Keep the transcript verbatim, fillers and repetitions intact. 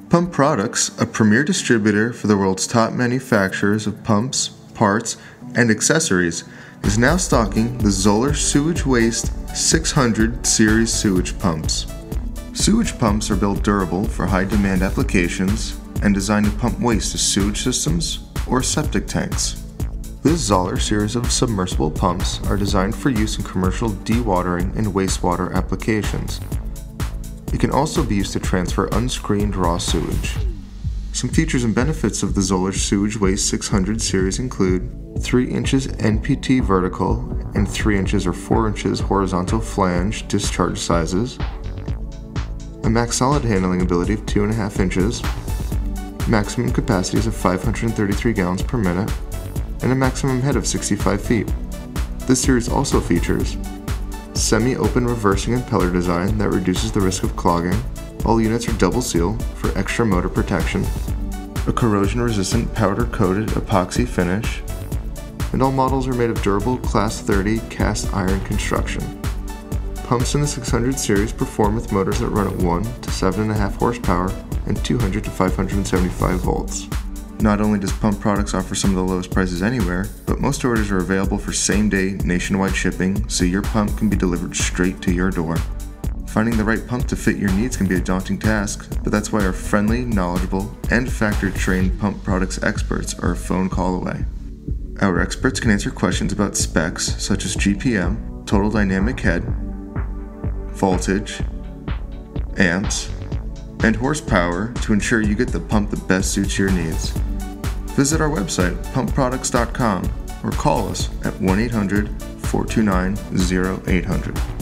Pump Products, a premier distributor for the world's top manufacturers of pumps, parts, and accessories, is now stocking the Zoeller Sewage-Waste six hundred series sewage pumps. Sewage pumps are built durable for high-demand applications and designed to pump waste to sewage systems or septic tanks. This Zoeller series of submersible pumps are designed for use in commercial dewatering and wastewater applications. It can also be used to transfer unscreened raw sewage. Some features and benefits of the Zoeller Sewage-Waste six hundred series include three inches N P T vertical and three inches or four inches horizontal flange discharge sizes, a max solid handling ability of two point five inches, maximum capacities of five hundred thirty-three gallons per minute, and a maximum head of sixty-five feet. This series also features semi-open reversing impeller design that reduces the risk of clogging. All units are double seal for extra motor protection, a corrosion-resistant powder-coated epoxy finish, and all models are made of durable Class thirty cast iron construction. Pumps in the six hundred series perform with motors that run at one to seven point five horsepower and two hundred to five hundred seventy-five volts. Not only does Pump Products offer some of the lowest prices anywhere, but most orders are available for same-day nationwide shipping, so your pump can be delivered straight to your door. Finding the right pump to fit your needs can be a daunting task, but that's why our friendly, knowledgeable, and factory-trained Pump Products experts are a phone call away. Our experts can answer questions about specs such as G P M, total dynamic head, voltage, amps, and horsepower to ensure you get the pump that best suits your needs. Visit our website, pump products dot com, or call us at one eight hundred, four two nine, zero eight hundred.